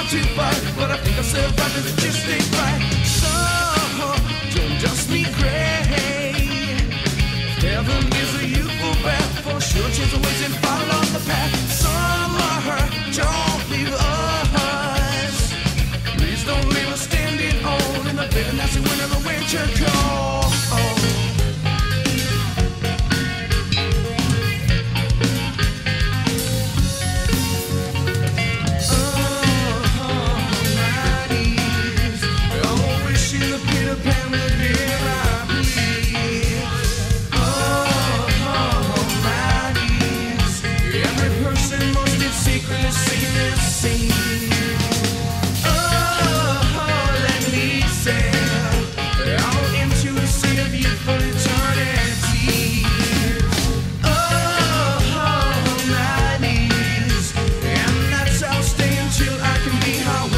too far, but I think I'll survive if it just ain't right. So, don't just be gray. Heaven is a youthful path, for sure change the ways and follow the path. Summer, don't leave us. Please don't leave us standing old in the bitter, nasty wind of the winter cold. Till I can be how